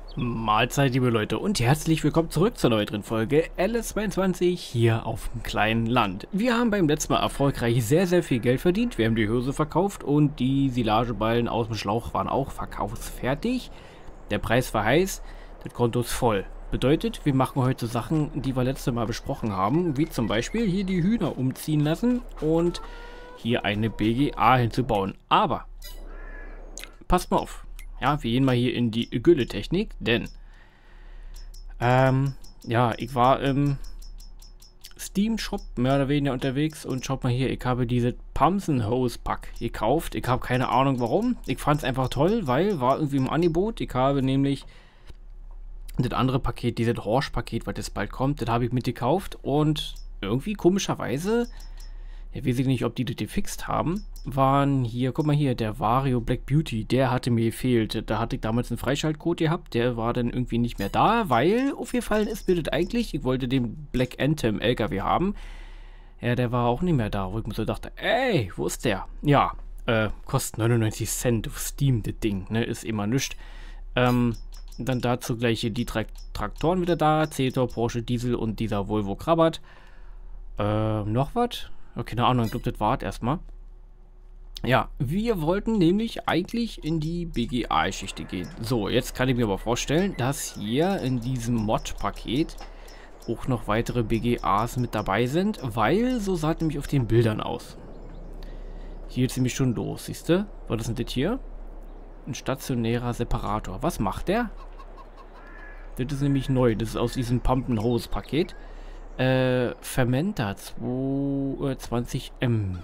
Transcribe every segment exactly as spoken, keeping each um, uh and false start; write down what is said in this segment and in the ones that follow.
Mahlzeit, liebe Leute, und herzlich willkommen zurück zur neuen Folge L S zweiundzwanzig hier auf dem kleinen Land. Wir haben beim letzten Mal erfolgreich sehr, sehr viel Geld verdient. Wir haben die Hülse verkauft und die Silageballen aus dem Schlauch waren auch verkaufsfertig. Der Preis war heiß, das Konto ist voll. Bedeutet, wir machen heute Sachen, die wir letztes Mal besprochen haben, wie zum Beispiel hier die Hühner umziehen lassen und hier eine B G A hinzubauen. Aber, passt mal auf. Ja, wir gehen mal hier in die Gülle-Technik, denn ähm, ja, ich war im Steam-Shop mehr oder weniger unterwegs und schaut mal hier, ich habe diese Pumpkin Hose Pack gekauft. Ich habe keine Ahnung warum. Ich fand es einfach toll, weil war irgendwie im Angebot. Ich habe nämlich das andere Paket, dieses Horsch-Paket, was jetzt bald kommt, das habe ich mitgekauft und irgendwie komischerweise, ja, weiß ich nicht, ob die das gefixt haben, waren hier, guck mal hier, der Vario Black Beauty, der hatte mir gefehlt. Da hatte ich damals einen Freischaltcode gehabt, der war dann irgendwie nicht mehr da, weil aufgefallen ist mir das eigentlich, ich wollte den Black Anthem L K W haben. Ja, der war auch nicht mehr da, wo ich mir so dachte, ey, wo ist der? Ja, äh, kostet neunundneunzig Cent auf Steam, das Ding, ne, ist immer nichts. Ähm, dann dazu gleich hier die Tra Traktoren wieder da, Zetor, Porsche, Diesel und dieser Volvo Krabat. Äh, noch was? Okay, keine Ahnung, ich glaube, das war erstmal. Ja, wir wollten nämlich eigentlich in die B G A-Geschichte gehen. So, jetzt kann ich mir aber vorstellen, dass hier in diesem Mod-Paket auch noch weitere B G As mit dabei sind, weil so sah es nämlich auf den Bildern aus. Hier ist nämlich schon los, siehst du? Was ist denn das hier? Ein stationärer Separator. Was macht der? Das ist nämlich neu. Das ist aus diesem Pumpkin Hose Paket. Äh, Fermenter zwanzig M.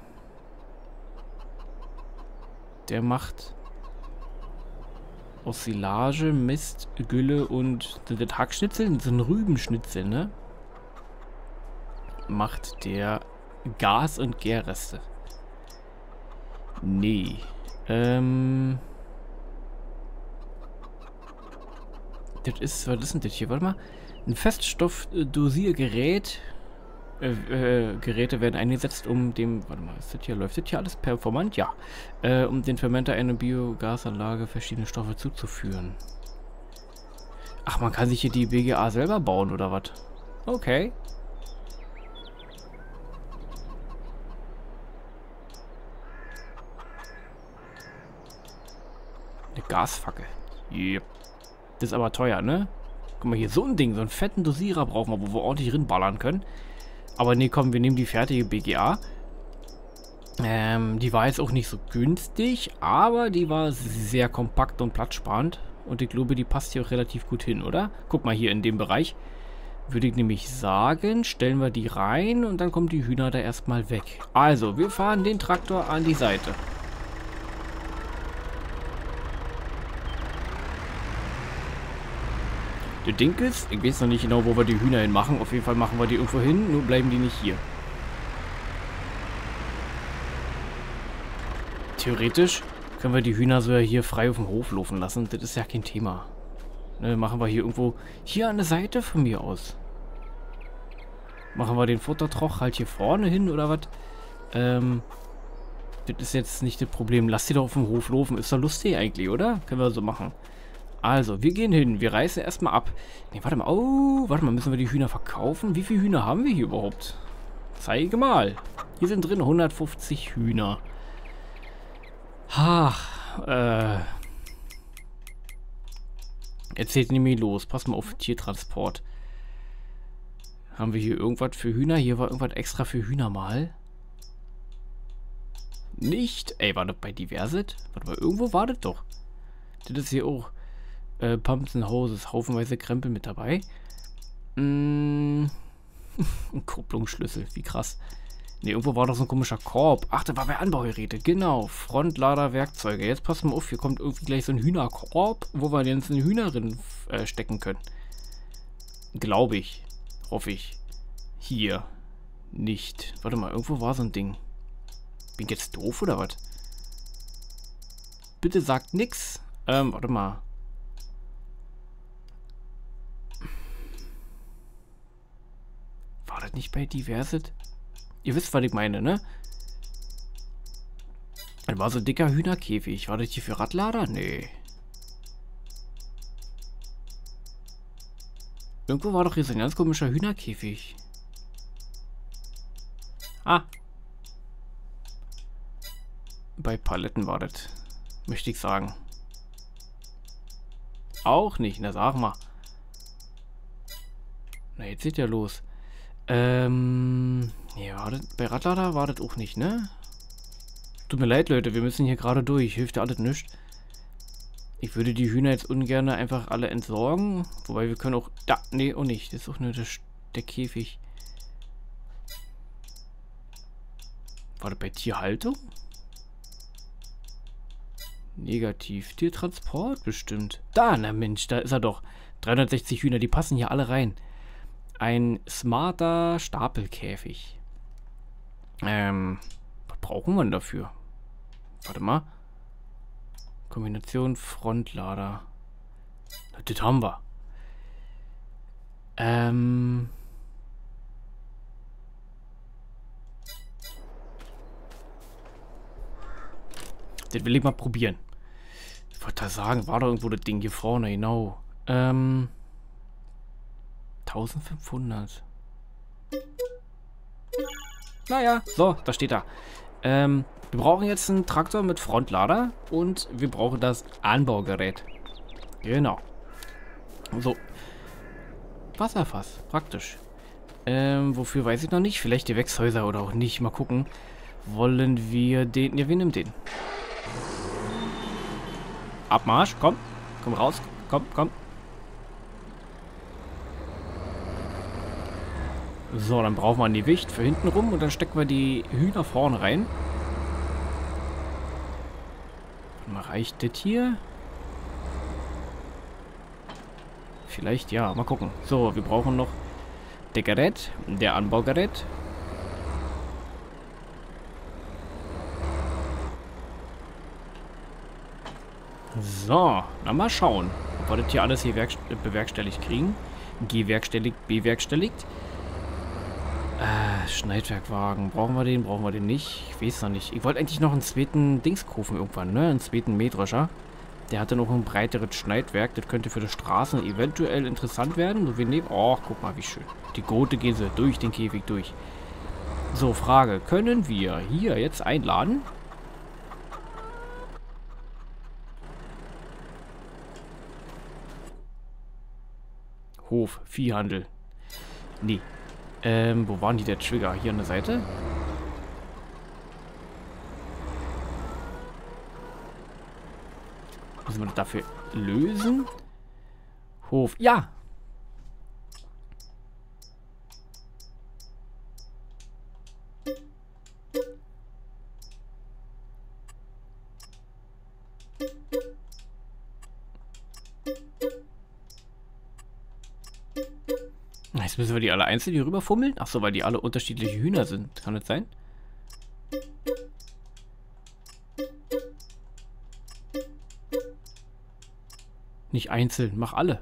Der macht aus Silage, Mist, Gülle und das Hackschnitzel, das sind Rübenschnitzel, ne? Macht der Gas- und Gärreste. Nee. Ähm. Das ist, was ist denn das hier? Warte mal. Ein Feststoffdosiergerät. Äh, äh, Geräte werden eingesetzt, um dem, warte mal, ist das hier, läuft das hier alles performant? Ja. Äh, um den Fermenter einer Biogasanlage verschiedene Stoffe zuzuführen. Ach, man kann sich hier die B G A selber bauen, oder was? Okay. Eine Gasfackel. Yep. Das ist aber teuer, ne? Guck mal hier, so ein Ding, so einen fetten Dosierer brauchen wir, wo wir ordentlich rinballern können. Aber nee, komm, wir nehmen die fertige B G A. Ähm, die war jetzt auch nicht so günstig, aber die war sehr kompakt und platzsparend. Und ich glaube, die passt hier auch relativ gut hin, oder? Guck mal hier in dem Bereich. Würde ich nämlich sagen, stellen wir die rein und dann kommen die Hühner da erstmal weg. Also, wir fahren den Traktor an die Seite. Der Ding ist, ich weiß noch nicht genau, wo wir die Hühner hin machen. Auf jeden Fall machen wir die irgendwo hin, nur bleiben die nicht hier. Theoretisch können wir die Hühner so hier frei auf dem Hof laufen lassen. Das ist ja kein Thema. Ne, machen wir hier irgendwo, hier an der Seite von mir aus. Machen wir den Futtertroch halt hier vorne hin oder was? Ähm, das ist jetzt nicht das Problem. Lass die doch auf dem Hof laufen. Ist doch lustig eigentlich, oder? Können wir so machen. Also, wir gehen hin. Wir reißen erstmal ab. Ne, warte mal. Oh, warte mal. Müssen wir die Hühner verkaufen? Wie viele Hühner haben wir hier überhaupt? Zeige mal. Hier sind drin hundertfünfzig Hühner. Ach, äh. Erzählt nämlich los. Pass mal auf Tiertransport. Haben wir hier irgendwas für Hühner? Hier war irgendwas extra für Hühner mal. Nicht. Ey, war das bei Diversit? Warte mal, irgendwo war das doch. Das ist hier auch. Äh, Pumpkin Hoses, haufenweise Krempel mit dabei. Mm. Ein Kupplungsschlüssel, wie krass. Ne, irgendwo war doch so ein komischer Korb. Ach, das war bei Anbaugeräte, genau. Frontlader Werkzeuge. Jetzt passen wir auf, hier kommt irgendwie gleich so ein Hühnerkorb, wo wir jetzt eine Hühnerin äh, stecken können. Glaube ich. Hoffe ich. Hier. Nicht. Warte mal, irgendwo war so ein Ding. Bin ich jetzt doof oder was? Bitte sagt nix. Ähm, warte mal. War das nicht bei Diversit? Ihr wisst, was ich meine, ne? Das war so ein dicker Hühnerkäfig. War das hier für Radlader? Nee. Irgendwo war doch hier so ein ganz komischer Hühnerkäfig. Ah. Bei Paletten war das. Möchte ich sagen. Auch nicht, na sag mal. Na, jetzt geht ja los. Ähm. Ja, war das, bei Radlader war das auch nicht, ne? Tut mir leid, Leute, wir müssen hier gerade durch. Hilft ja alles nichts. Ich würde die Hühner jetzt ungern einfach alle entsorgen. Wobei wir können auch... Da, nee, auch nicht. Das ist auch nur der, der Käfig. War das bei Tierhaltung? Negativ. Tiertransport bestimmt. Da, na Mensch, da ist er doch. dreihundertsechzig Hühner, die passen hier alle rein. Ein smarter Stapelkäfig. Ähm, was brauchen wir denn dafür? Warte mal. Kombination Frontlader. Das haben wir. Ähm. Das will ich mal probieren. Ich wollte da sagen, war da irgendwo das Ding hier vorne, genau. Ähm. eintausendfünfhundert. Naja, so, da steht da. Ähm, wir brauchen jetzt einen Traktor mit Frontlader und wir brauchen das Anbaugerät. Genau. So. Wasserfass, praktisch. Ähm, wofür weiß ich noch nicht. Vielleicht die Gewächshäuser oder auch nicht. Mal gucken. Wollen wir den... Ja, wir nehmen den. Abmarsch, komm. Komm raus. Komm, komm. So, dann brauchen wir ein Gewicht für hinten rum und dann stecken wir die Hühner vorne rein. Mal, reicht das hier? Vielleicht ja, mal gucken. So, wir brauchen noch der Gerät, der Anbaugerät. So, na mal schauen, ob wir das hier alles hier bewerkstelligt kriegen. Gewerkstelligt, bewerkstelligt. Äh, Schneidwerkwagen. Brauchen wir den? Brauchen wir den nicht? Ich weiß noch nicht. Ich wollte eigentlich noch einen zweiten Dings kaufen irgendwann, ne? Einen zweiten Mähdrescher. Der hatte noch ein breiteres Schneidwerk. Das könnte für die Straßen eventuell interessant werden. So, wir nehmen... Oh, guck mal, wie schön. Die Gote geht so durch den Käfig durch. So, Frage. Können wir hier jetzt einladen? Hof, Viehhandel. Nee. Ähm, wo waren die der Trigger? Hier an der Seite? Müssen wir das dafür lösen? Hof. Ja! Jetzt müssen wir die alle einzeln hier rüberfummeln? Achso, weil die alle unterschiedliche Hühner sind. Kann das sein? Nicht einzeln, mach alle.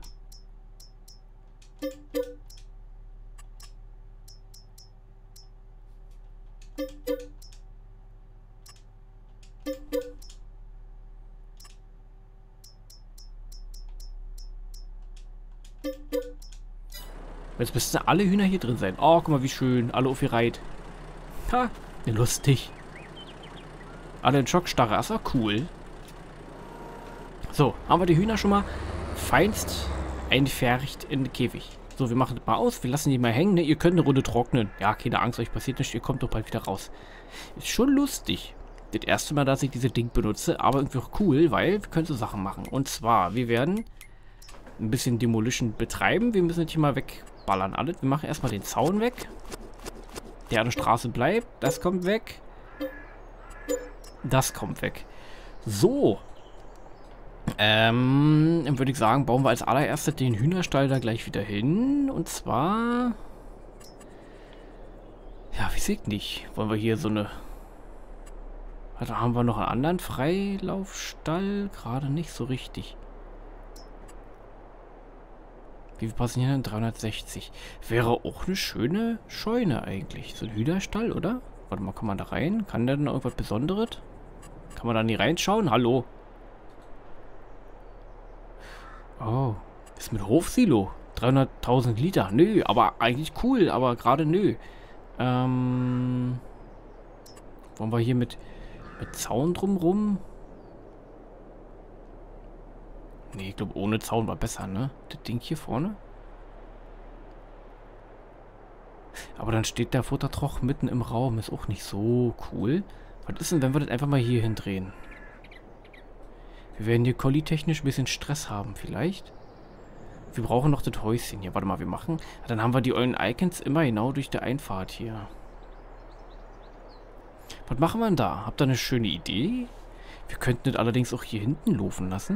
Jetzt müssten alle Hühner hier drin sein. Oh, guck mal, wie schön. Alle aufgereiht. Ha, lustig. Alle in Schockstarre. Das war cool. So, haben wir die Hühner schon mal feinst entfercht in den Käfig. So, wir machen das mal aus. Wir lassen die mal hängen. Ne? Ihr könnt eine Runde trocknen. Ja, keine Angst, euch passiert nichts. Ihr kommt doch bald wieder raus. Ist schon lustig. Das erste Mal, dass ich diese Ding benutze. Aber irgendwie auch cool, weil wir können so Sachen machen. Und zwar, wir werden ein bisschen Demolition betreiben. Wir müssen das hier mal wegballern alles. Wir machen erstmal den Zaun weg. Der an der Straße bleibt. Das kommt weg. Das kommt weg. So. Ähm, dann würde ich sagen, bauen wir als allererstes den Hühnerstall da gleich wieder hin. Und zwar... Ja, wie sieht nicht. Wollen wir hier so eine... Da haben wir noch einen anderen Freilaufstall. Gerade nicht so richtig. Wie viel passen hier denn? dreihundertsechzig. Wäre auch eine schöne Scheune eigentlich. So ein Hühnerstall, oder? Warte mal, kann man da rein? Kann der denn irgendwas Besonderes? Kann man da nie reinschauen? Hallo? Oh. Ist mit Hofsilo. dreihunderttausend Liter. Nö, aber eigentlich cool, aber gerade nö. Ähm... Wollen wir hier mit, mit Zaun drumrum? Nee, ich glaube, ohne Zaun war besser, ne? Das Ding hier vorne. Aber dann steht der Futtertroch mitten im Raum. Ist auch nicht so cool. Was ist denn, wenn wir das einfach mal hier hindrehen? Wir werden hier kollitechnisch ein bisschen Stress haben, vielleicht. Wir brauchen noch das Häuschen hier. Warte mal, wir machen... Dann haben wir die ollen Icons immer genau durch die Einfahrt hier. Was machen wir denn da? Habt ihr eine schöne Idee? Wir könnten das allerdings auch hier hinten laufen lassen.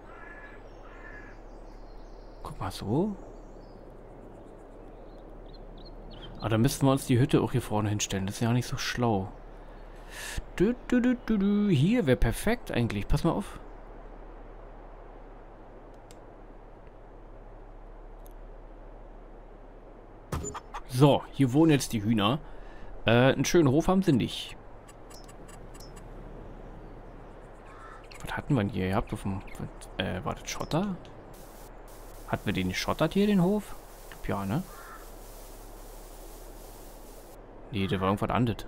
Guck mal so. Aber dann müssten wir uns die Hütte auch hier vorne hinstellen. Das ist ja auch nicht so schlau. Du, du, du, du, du. Hier wäre perfekt eigentlich. Pass mal auf. So, hier wohnen jetzt die Hühner. Äh, einen schönen Hof haben sie nicht. Was hatten wir denn hier gehabt? Auf dem, äh, war das Schotter? Hatten wir den geschottert hier, den Hof? Ich glaub, ja, ne? Nee, der war irgendwas anderes.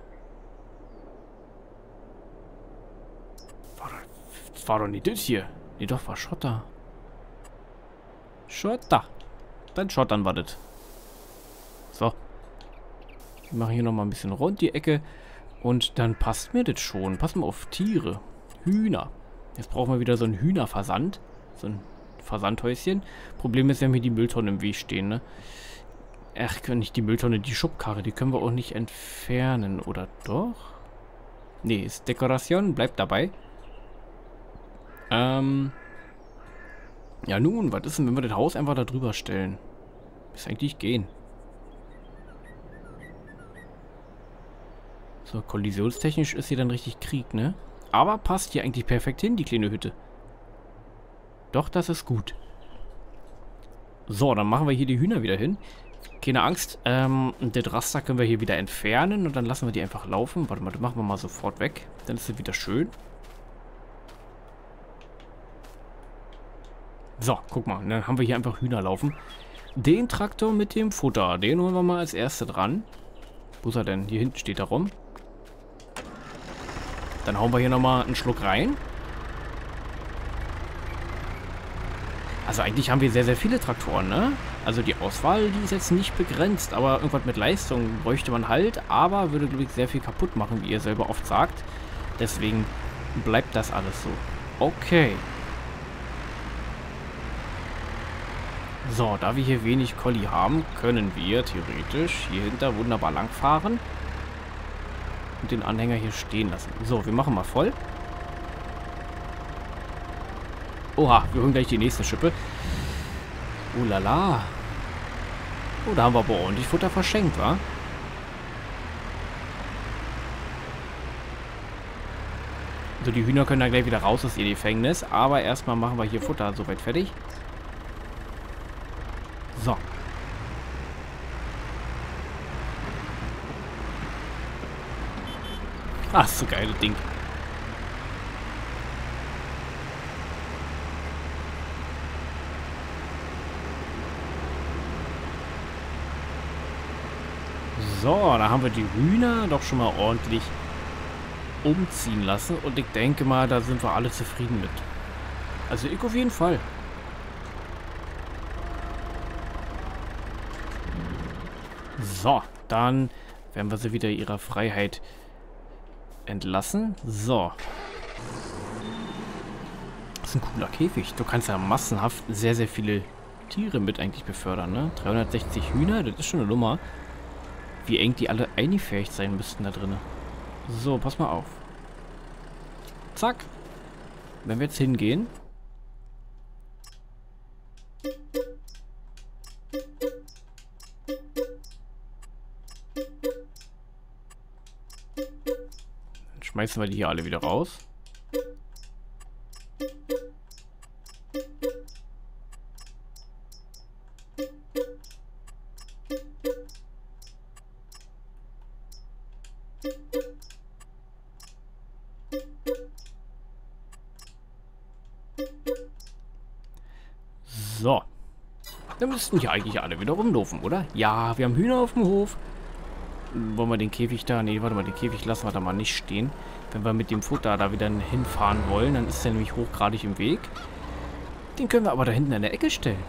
War doch, das war doch nicht das hier. Nee, doch, war Schotter. Schotter. Dann schottern wir das. So. Wir machen hier nochmal ein bisschen rund die Ecke. Und dann passt mir das schon. Pass mal auf Tiere. Hühner. Jetzt brauchen wir wieder so einen Hühnerversand. So ein Versandhäuschen. Problem ist, wir haben hier die Mülltonne im Weg stehen, ne? Ach, können nicht die Mülltonne, die Schubkarre, die können wir auch nicht entfernen, oder doch? Nee, ist Dekoration, bleibt dabei. Ähm. Ja nun, was ist denn, wenn wir das Haus einfach da drüber stellen? Ist eigentlich gehen. So, kollisionstechnisch ist hier dann richtig Krieg, ne? Aber passt hier eigentlich perfekt hin, die kleine Hütte. Doch, das ist gut. So, dann machen wir hier die Hühner wieder hin. Keine Angst, ähm, das Raster können wir hier wieder entfernen und dann lassen wir die einfach laufen. Warte mal, das machen wir mal sofort weg. Dann ist es wieder schön. So, guck mal, dann haben wir hier einfach Hühner laufen. Den Traktor mit dem Futter, den holen wir mal als Erste dran. Wo ist er denn? Hier hinten steht er rum. Dann hauen wir hier nochmal einen Schluck rein. Also eigentlich haben wir sehr, sehr viele Traktoren, ne? Also die Auswahl, die ist jetzt nicht begrenzt, aber irgendwas mit Leistung bräuchte man halt, aber würde, glaube ich, sehr viel kaputt machen, wie ihr selber oft sagt. Deswegen bleibt das alles so. Okay. So, da wir hier wenig Colli haben, können wir theoretisch hier hinter wunderbar langfahren und den Anhänger hier stehen lassen. So, wir machen mal voll. Oha, wir holen gleich die nächste Schippe. Oh la la. Oh, da haben wir aber ordentlich Futter verschenkt, wa? So, die Hühner können dann gleich wieder raus aus ihr Gefängnis. Aber erstmal machen wir hier Futter soweit fertig. So. Ach, so geiles Ding. So, da haben wir die Hühner doch schon mal ordentlich umziehen lassen. Und ich denke mal, da sind wir alle zufrieden mit. Also ich auf jeden Fall. So, dann werden wir sie wieder ihrer Freiheit entlassen. So. Das ist ein cooler Käfig. Du kannst ja massenhaft sehr, sehr viele Tiere mit eigentlich befördern, ne? dreihundertsechzig Hühner, das ist schon eine Nummer. Wie eng die alle eingefärbt sein müssten da drin. So, pass mal auf. Zack. Wenn wir jetzt hingehen. Dann schmeißen wir die hier alle wieder raus. So. Dann müssten ja eigentlich alle wieder rumlaufen, oder? Ja, wir haben Hühner auf dem Hof. Wollen wir den Käfig da... Nee, warte mal, den Käfig lassen wir da mal nicht stehen. Wenn wir mit dem Futter da wieder hinfahren wollen, dann ist der nämlich hochgradig im Weg. Den können wir aber da hinten an der Ecke stellen.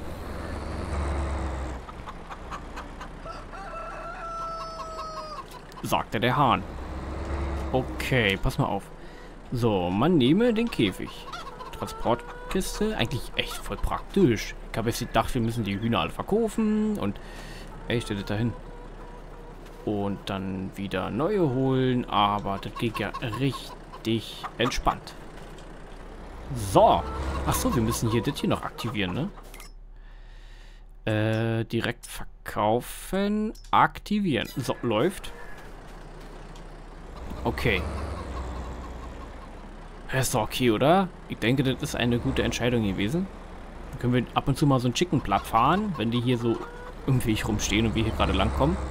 Sagte der Hahn. Okay, pass mal auf. So, man nehme den Käfig. Transportkiste, eigentlich echt voll praktisch. Ich habe jetzt gedacht, wir müssen die Hühner alle verkaufen und... Ey, ich stelle das da hin. Und dann wieder neue holen, aber das geht ja richtig entspannt. So. Achso, wir müssen hier das hier noch aktivieren, ne? Äh, direkt verkaufen, aktivieren. So, läuft. Okay. Das ist doch okay, oder? Ich denke, das ist eine gute Entscheidung gewesen. Dann können wir ab und zu mal so einen Chicken platt fahren, wenn die hier so im Weg rumstehen und wir hier gerade lang kommen.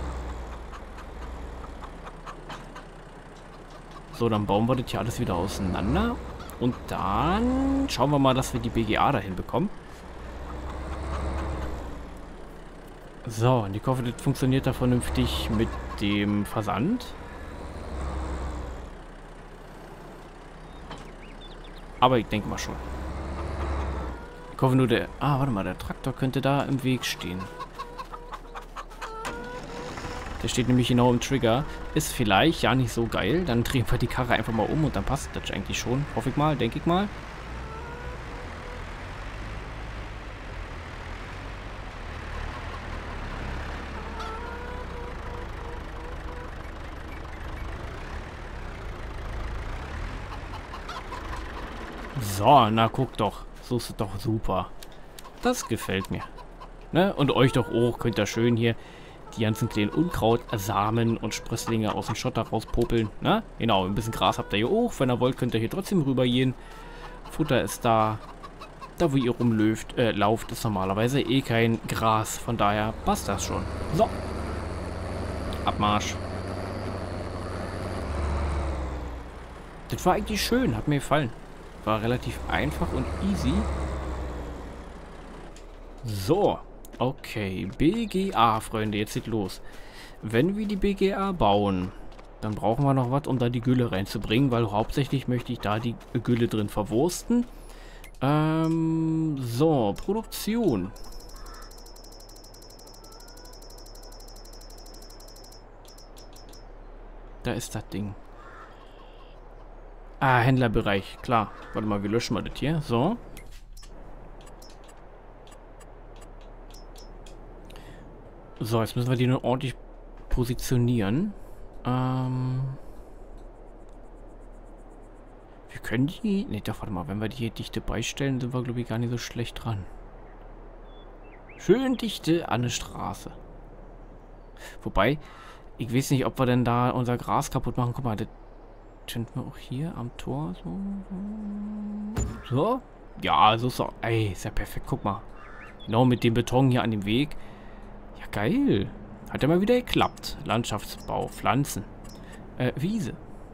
So, dann bauen wir das hier alles wieder auseinander. Und dann schauen wir mal, dass wir die B G A dahin bekommen. So, und ich hoffe, das funktioniert da vernünftig mit dem Versand. Aber ich denke mal schon. Ich hoffe nur, der... Ah, warte mal, der Traktor könnte da im Weg stehen. Der steht nämlich genau im Trigger. Ist vielleicht ja nicht so geil. Dann drehen wir die Karre einfach mal um und dann passt das eigentlich schon. Hoffe ich mal, denke ich mal. So, na guck doch. So ist es doch super. Das gefällt mir. Ne? Und euch doch auch. Könnt ihr schön hier die ganzen kleinen Unkraut, Samen und Sprösslinge aus dem Schotter rauspopeln. Ne? Genau, ein bisschen Gras habt ihr hier auch. Wenn ihr wollt, könnt ihr hier trotzdem rübergehen. Futter ist da. Da, wo ihr rumlauft, äh, lauft, ist normalerweise eh kein Gras. Von daher passt das schon. So. Abmarsch. Das war eigentlich schön. Hat mir gefallen. War relativ einfach und easy. So. Okay. B G A, Freunde. Jetzt geht los. Wenn wir die B G A bauen, dann brauchen wir noch was, um da die Gülle reinzubringen, weil hauptsächlich möchte ich da die Gülle drin verwursten. Ähm, so. Produktion. Da ist das Ding. Ah, Händlerbereich, klar. Warte mal, wir löschen mal das hier. So. So, jetzt müssen wir die nur ordentlich positionieren. Ähm. Wir können die... Ne, doch, warte mal. Wenn wir die hier dichte beistellen, sind wir, glaube ich, gar nicht so schlecht dran. Schön dichte an der Straße. Wobei, ich weiß nicht, ob wir denn da unser Gras kaputt machen. Guck mal, das könnten wir auch hier am Tor so. So? Ja, so ist doch. Ey, ist ja perfekt. Guck mal. Genau mit dem Beton hier an dem Weg. Ja, geil. Hat ja mal wieder geklappt. Landschaftsbau, Pflanzen. Äh, Wiese.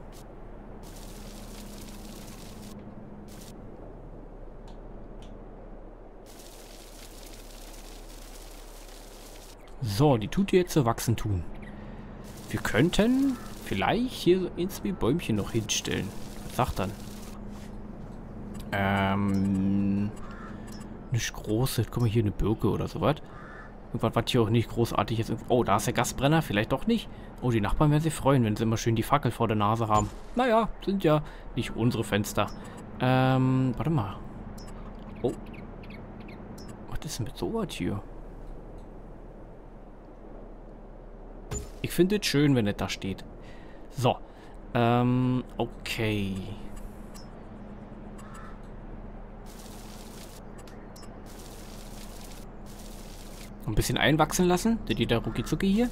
So, die tut jetzt so wachsen tun. Wir könnten vielleicht hier so ein, zwei Bäumchen noch hinstellen. Was sagt dann? Ähm. Nicht große. Guck mal, hier eine Birke oder sowas. Irgendwas, was hier auch nicht großartig ist. Oh, da ist der Gasbrenner. Vielleicht doch nicht. Oh, die Nachbarn werden sich freuen, wenn sie immer schön die Fackel vor der Nase haben. Naja, sind ja nicht unsere Fenster. Ähm, warte mal. Oh. Was ist denn mit sowas hier? Ich finde es schön, wenn es da steht. So. Ähm, okay. Ein bisschen einwachsen lassen. Der geht da rucki-zucki hier.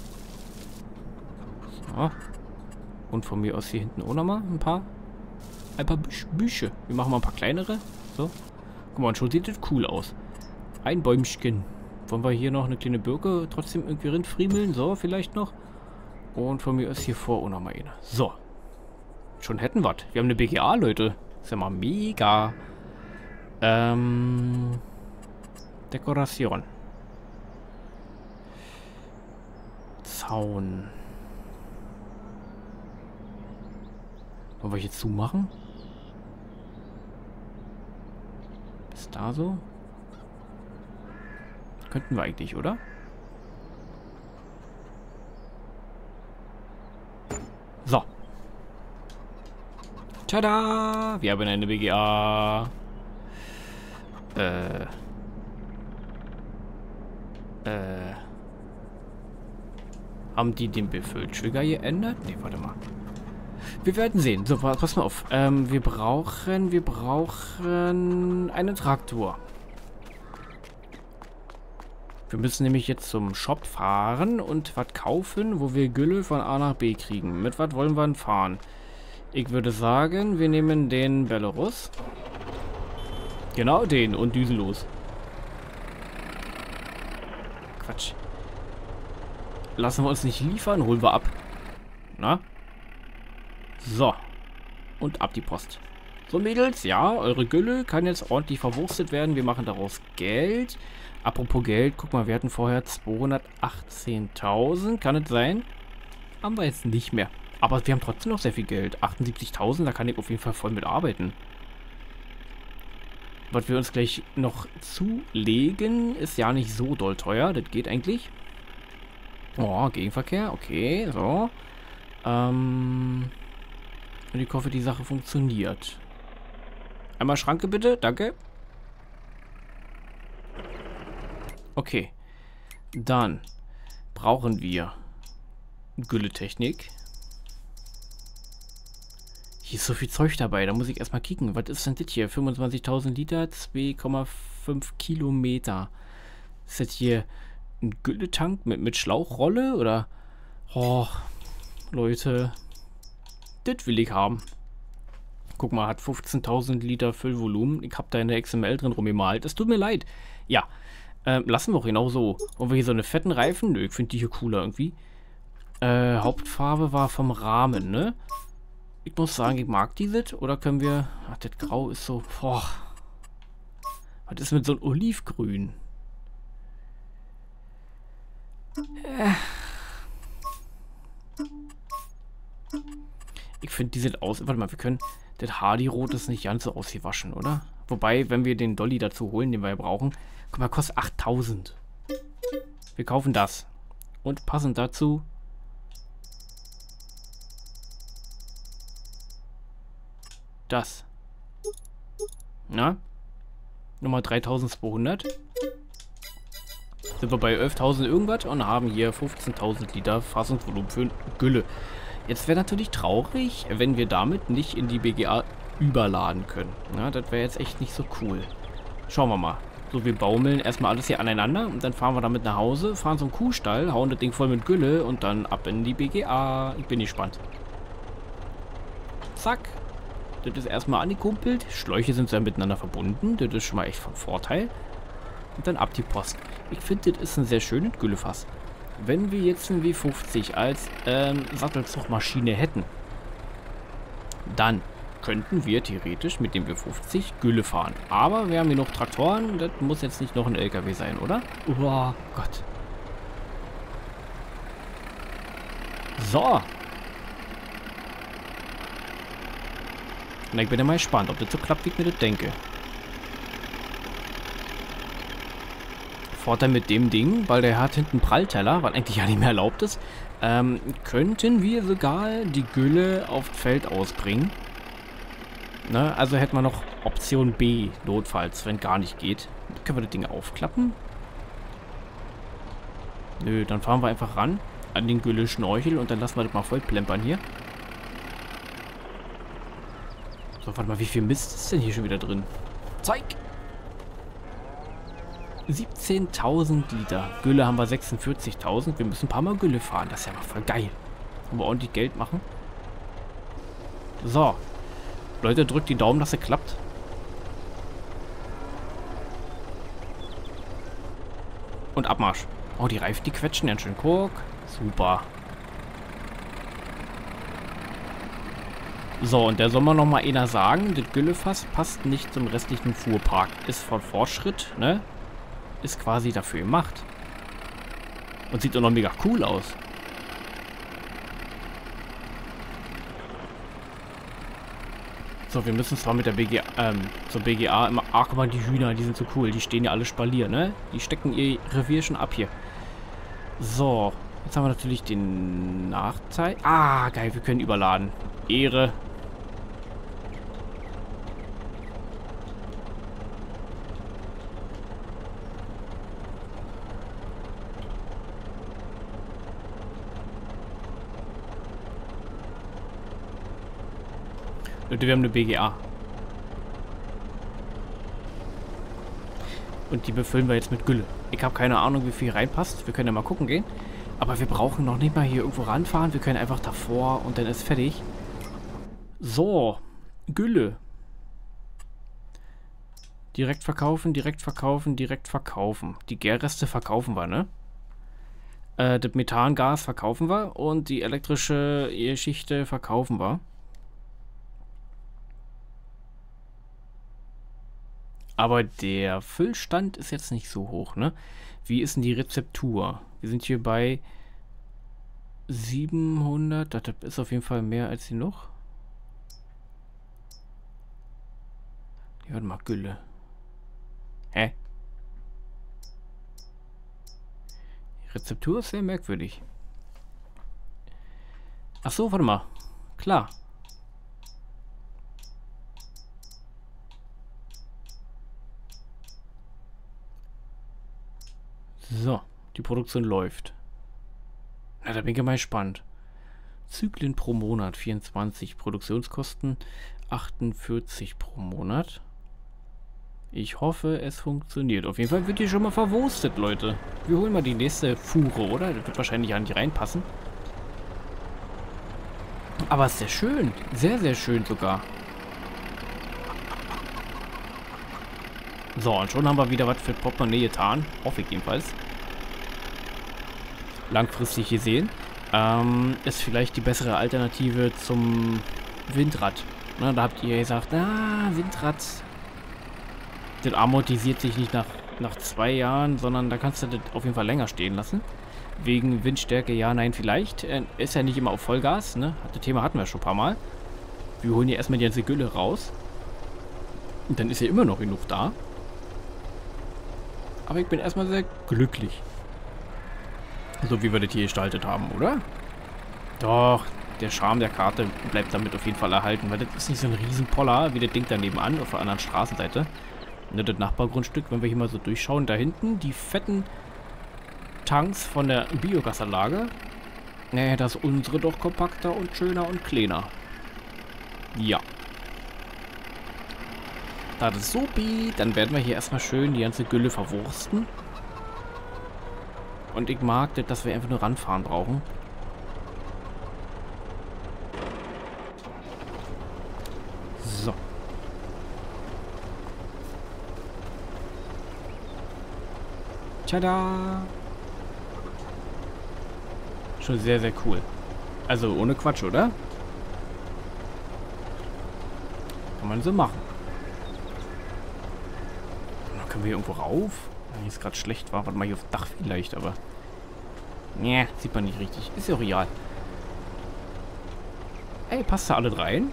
So. Und von mir aus hier hinten auch nochmal ein paar. Ein paar Büsch Büsche. Wir machen mal ein paar kleinere. So. Guck mal, und schon sieht das cool aus. Ein Bäumchen. Wollen wir hier noch eine kleine Birke trotzdem irgendwie rindfriemeln? So, vielleicht noch. Und von mir ist hier vor auch nochmal eine. So. Schon hätten wir. Wir haben eine B G A, Leute. Ist ja mal mega. Ähm. Dekoration. Zaun. Wollen wir jetzt zumachen? Bis da so? Könnten wir eigentlich, oder? So. Tada! Wir haben eine B G A. Äh. Äh. Haben die den Befülltrigger geändert? Ne, warte mal. Wir werden sehen. So, pass mal auf. Ähm, wir brauchen, wir brauchen einen Traktor. Wir müssen nämlich jetzt zum Shop fahren und was kaufen, wo wir Gülle von A nach B kriegen. Mit was wollen wir denn fahren? Ich würde sagen, wir nehmen den Belarus. Genau den und düsen los. Quatsch. Lassen wir uns nicht liefern, holen wir ab. Na? So. Und ab die Post. So, Mädels, ja, eure Gülle kann jetzt ordentlich verwurstet werden. Wir machen daraus Geld. Apropos Geld, guck mal, wir hatten vorher zweihundertachtzehntausend. Kann es sein? Haben wir jetzt nicht mehr. Aber wir haben trotzdem noch sehr viel Geld. achtundsiebzigtausend, da kann ich auf jeden Fall voll mit arbeiten. Was wir uns gleich noch zulegen, ist ja nicht so doll teuer. Das geht eigentlich. Oh, Gegenverkehr, okay, so. Ähm... Und ich hoffe, die Sache funktioniert. Einmal Schranke bitte, danke. Okay. Dann brauchen wir Gülletechnik. Hier ist so viel Zeug dabei, da muss ich erstmal kicken. Was ist denn das hier? fünfundzwanzigtausend Liter, zwei Komma fünf Kilometer. Ist das hier ein Gülletank mit, mit Schlauchrolle? Oder? Oh, Leute. Das will ich haben. Guck mal, hat fünfzehntausend Liter Füllvolumen. Ich habe da in der X M L drin rumgemalt. Es tut mir leid. Ja, ähm, lassen wir auch genau so. Und wir hier so eine fetten Reifen? Nö, ich finde die hier cooler irgendwie. Äh, Hauptfarbe war vom Rahmen, ne? Ich muss sagen, ich mag dieses. Oder können wir... Ach, das Grau ist so... Boah. Was ist mit so einem Olivgrün? Äh. Ich finde, die sieht aus... Warte mal, wir können... Das Hardy-Rot ist nicht ganz so ausgewaschen, oder? Wobei, wenn wir den Dolly dazu holen, den wir ja brauchen... Guck mal, kostet achttausend. Wir kaufen das. Und passend dazu... Das. Na? Nummer dreitausendzweihundert. Sind wir bei elftausend irgendwas und haben hier fünfzehntausend Liter Fassungsvolumen für Gülle. Jetzt wäre natürlich traurig, wenn wir damit nicht in die B G A überladen können. Ja, das wäre jetzt echt nicht so cool. Schauen wir mal. So, wir baumeln erstmal alles hier aneinander und dann fahren wir damit nach Hause, fahren zum Kuhstall, hauen das Ding voll mit Gülle und dann ab in die B G A. Ich bin gespannt. Zack. Das ist erstmal angekumpelt. Schläuche sind ja miteinander verbunden. Das ist schon mal echt von Vorteil. Und dann ab die Post. Ich finde, das ist ein sehr schönes Güllefass. Wenn wir jetzt ein W fünfzig als ähm, Sattelzugmaschine hätten, dann könnten wir theoretisch mit dem W fünfzig Gülle fahren. Aber wir haben hier noch Traktoren. Das muss jetzt nicht noch ein L K W sein, oder? Oh Gott. So. Na, ich bin ja mal gespannt, ob das so klappt, wie ich mir das denke. Vorteil mit dem Ding, weil der hat hinten Prallteller, weil eigentlich ja nicht mehr erlaubt ist, ähm, könnten wir sogar die Gülle aufs Feld ausbringen. Ne? Also hätten wir noch Option B, notfalls, wenn gar nicht geht. Können wir das Ding aufklappen? Nö, dann fahren wir einfach ran an den Gülle-Schnorchel und dann lassen wir das mal voll plempern hier. So, warte mal, wie viel Mist ist denn hier schon wieder drin? Zeig! siebzehntausend Liter. Gülle haben wir sechsundvierzigtausend. Wir müssen ein paar Mal Gülle fahren. Das ist ja mal voll geil. Wollen wir ordentlich Geld machen? So. Leute, drückt die Daumen, dass es klappt. Und Abmarsch. Oh, die Reifen, die quetschen ganz schön. Guck. Super. So, und da soll man noch mal einer sagen, das Güllefass passt nicht zum restlichen Fuhrpark. Ist von Fortschritt, ne? Ist quasi dafür gemacht. Und sieht auch noch mega cool aus. So, wir müssen zwar mit der B G A, ähm, zur B G A immer... Ach, guck mal, die Hühner, die sind so cool. Die stehen ja alle Spalier, ne? Die stecken ihr Revier schon ab hier. So, jetzt haben wir natürlich den Nachteil. Ah, geil, wir können überladen. Ehre. Leute, wir haben eine B G A. Und die befüllen wir jetzt mit Gülle. Ich habe keine Ahnung, wie viel reinpasst. Wir können ja mal gucken gehen. Aber wir brauchen noch nicht mal hier irgendwo ranfahren. Wir können einfach davor und dann ist fertig. So. Gülle. Direkt verkaufen, direkt verkaufen, direkt verkaufen. Die Gärreste verkaufen wir, ne? Äh, das Methangas verkaufen wir. Und die elektrische Geschichte verkaufen wir. Aber der Füllstand ist jetzt nicht so hoch, ne? Wie ist denn die Rezeptur? Wir sind hier bei siebenhundert. Das ist auf jeden Fall mehr als genug. Hier, warte mal, Gülle. Hä? Die Rezeptur ist sehr merkwürdig. Ach so, warte mal. Klar. So, die Produktion läuft. Na, da bin ich mal gespannt. Zyklen pro Monat vierundzwanzig, Produktionskosten achtundvierzig pro Monat. Ich hoffe, es funktioniert. Auf jeden Fall wird hier schon mal verwurstet, Leute. Wir holen mal die nächste Fuhre, oder? Das wird wahrscheinlich an die reinpassen. Aber ist sehr schön. Sehr, sehr schön sogar. So, und schon haben wir wieder was für Portemonnaie getan. Hoffe ich jedenfalls. Langfristig gesehen. Ähm, ist vielleicht die bessere Alternative zum Windrad. Na, da habt ihr gesagt, ah, Windrad. Das amortisiert sich nicht nach, nach zwei Jahren, sondern da kannst du das auf jeden Fall länger stehen lassen. Wegen Windstärke, ja, nein, vielleicht. Äh, ist ja nicht immer auf Vollgas, ne? Das Thema hatten wir schon ein paar Mal. Wir holen hier erstmal die ganze Gülle raus. Und dann ist ja immer noch genug da. Aber ich bin erstmal sehr glücklich. So wie wir das hier gestaltet haben, oder? Doch, der Charme der Karte bleibt damit auf jeden Fall erhalten, weil das ist nicht so ein Riesenpoller wie das Ding da nebenan auf der anderen Straßenseite. Ne, das Nachbargrundstück, wenn wir hier mal so durchschauen, da hinten die fetten Tanks von der Biogasanlage. Ne, das ist unsere doch kompakter und schöner und kleiner. Ja. Da das so bi, dann werden wir hier erstmal schön die ganze Gülle verwursten. Und ich mag das, dass wir einfach nur ranfahren brauchen. So. Tada! Schon sehr, sehr cool. Also ohne Quatsch, oder? Kann man so machen. Können wir hier irgendwo rauf? Wenn es gerade schlecht war. Warte mal, hier aufs Dach vielleicht, aber... Nee, sieht man nicht richtig. Ist ja auch real. Ey, passt da alle rein?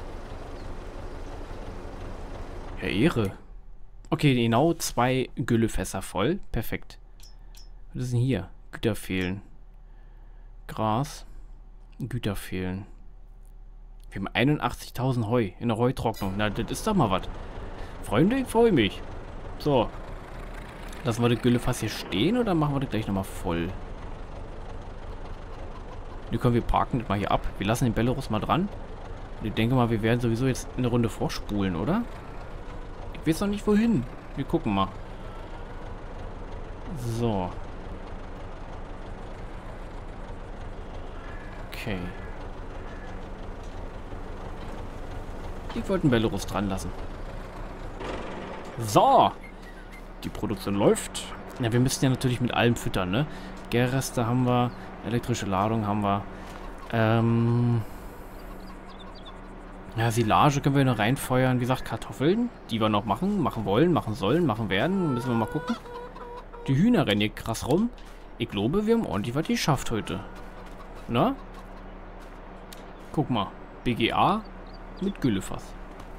Ja, Ehre. Okay, genau zwei Güllefässer voll. Perfekt. Was ist denn hier? Güter fehlen. Gras. Güter fehlen. Wir haben einundachtzigtausend Heu in der Heutrocknung. Na, das ist doch mal was. Freunde, ich freue mich. So. Lassen wir das Güllefass hier stehen oder machen wir das gleich nochmal voll? Die können wir parken das mal hier ab. Wir lassen den Belarus mal dran. Und ich denke mal, wir werden sowieso jetzt eine Runde vorspulen, oder? Ich weiß noch nicht wohin. Wir gucken mal. So. Okay. Ich wollte den Belarus dran lassen. So. Die Produktion läuft. Ja, wir müssen ja natürlich mit allem füttern, ne? Gärreste haben wir. Elektrische Ladung haben wir. Ähm... Ja, Silage können wir noch reinfeuern. Wie gesagt, Kartoffeln, die wir noch machen, machen wollen, machen sollen, machen werden. Müssen wir mal gucken. Die Hühner rennen hier krass rum. Ich glaube, wir haben ordentlich was geschafft heute. Na? Guck mal. B G A mit Güllefass.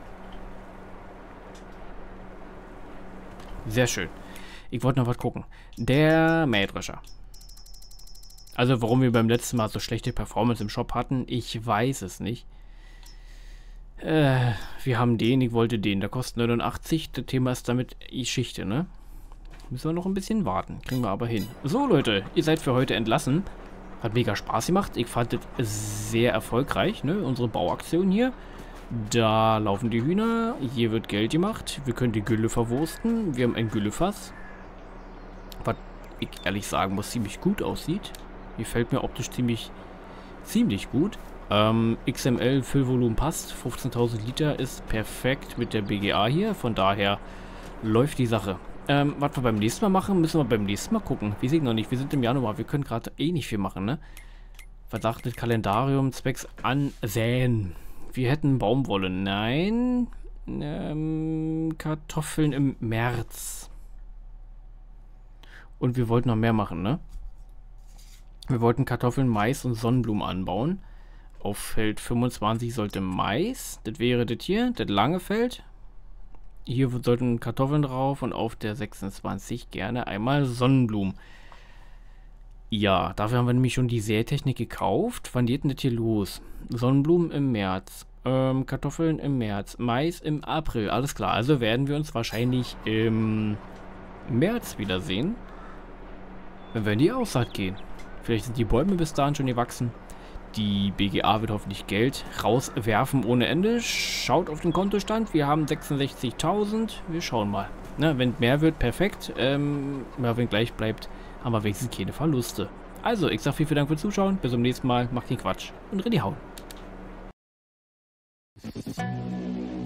Sehr schön. Ich wollte noch was gucken. Der Mähdrescher. Also warum wir beim letzten Mal so schlechte Performance im Shop hatten, ich weiß es nicht. Äh, wir haben den, ich wollte den. Der kostet neunundachtzig. Das Thema ist damit Geschichte, ne? Müssen wir noch ein bisschen warten. Kriegen wir aber hin. So, Leute, ihr seid für heute entlassen. Hat mega Spaß gemacht. Ich fand es sehr erfolgreich, ne? Unsere Bauaktion hier. Da laufen die Hühner. Hier wird Geld gemacht. Wir können die Gülle verwursten. Wir haben ein Güllefass. Was ich ehrlich sagen muss, ziemlich gut aussieht. Hier fällt mir optisch ziemlich, ziemlich gut. Ähm, X M L Füllvolumen passt. fünfzehntausend Liter ist perfekt mit der B G A hier. Von daher läuft die Sache. Ähm, was wir beim nächsten Mal machen, müssen wir beim nächsten Mal gucken. Wir sehen noch nicht. Wir sind im Januar. Wir können gerade eh nicht viel machen, ne? Verdachtet Kalendarium zwecks Ansehen. Wir hätten Baumwolle. Nein. Ähm, Kartoffeln im März. Und wir wollten noch mehr machen, ne? Wir wollten Kartoffeln, Mais und Sonnenblumen anbauen. Auf Feld fünfundzwanzig sollte Mais. Das wäre das hier, das lange Feld. Hier sollten Kartoffeln drauf und auf der sechsundzwanzig gerne einmal Sonnenblumen. Ja, dafür haben wir nämlich schon die Sätechnik gekauft. Wann geht denn das hier los? Sonnenblumen im März. Ähm, Kartoffeln im März. Mais im April. Alles klar. Also werden wir uns wahrscheinlich im März wiedersehen. Wenn wir in die Aussaat gehen. Vielleicht sind die Bäume bis dahin schon gewachsen. Die B G A wird hoffentlich Geld rauswerfen ohne Ende. Schaut auf den Kontostand. Wir haben sechsundsechzigtausend. Wir schauen mal. Na, wenn mehr wird, perfekt. Ähm, ja, wenn gleich bleibt, haben wir wenigstens keine Verluste. Also, ich sage vielen, vielen Dank fürs Zuschauen. Bis zum nächsten Mal. Macht den Quatsch und Redi hauen.